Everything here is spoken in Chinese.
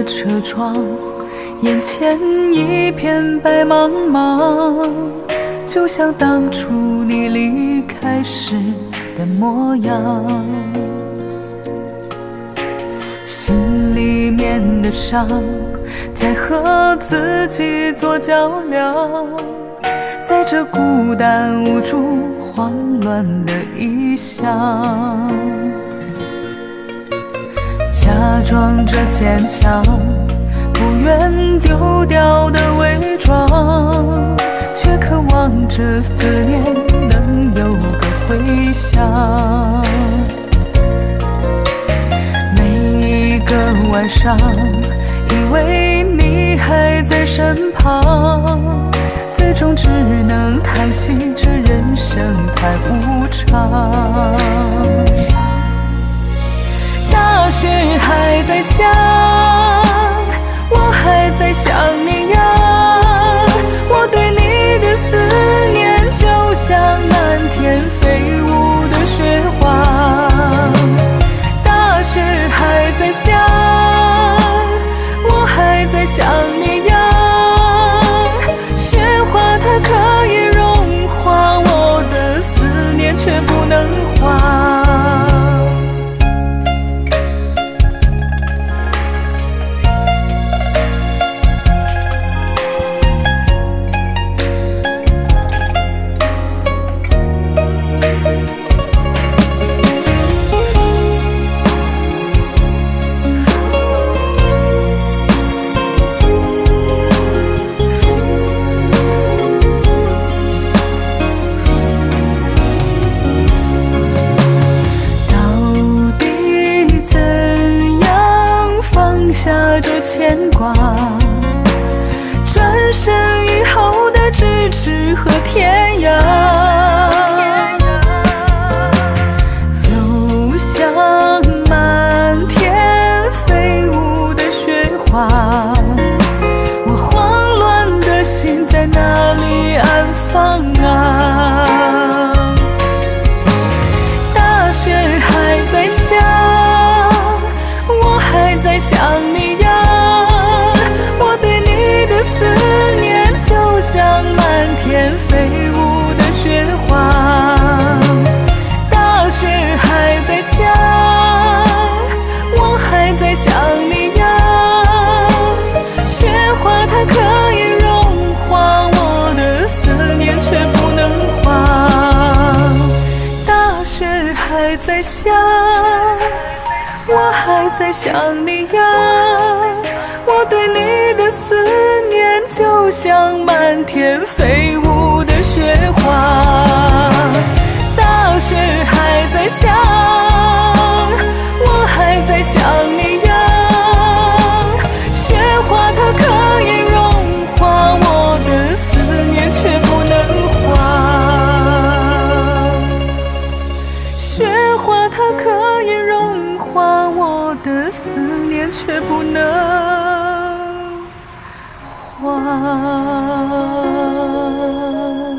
车窗，眼前一片白茫茫，就像当初你离开时的模样。心里面的伤在和自己做较量，在这孤单无助慌乱的异乡，假装着坚强，不愿丢掉的伪装，却渴望着思念能有个回响。每一个晚上以为你还在身旁，最终只能叹息这人生太无常。大雪还在下，我还在想你呀，我对你的思念就像漫天飞舞的雪花。大雪还在下，我还在想你呀，雪花它可以融化我的思念，却不能化。牵挂，转身以后的咫尺和天涯，就像漫天飞舞的雪花，我慌乱的心在哪里安放啊？大雪还在下，我还在想你呀，思念就像漫天飞舞的雪花。大雪还在下，我还在想你呀，雪花它可以融化我的思念，却不能化。大雪还在下，我还在想你呀，我对你的思念就像漫天飞舞的雪花。大雪还在下，我还在想你呀，雪花它可以融化我的思念，却不能化。雪花它可以融化我的思念，却不能。哇。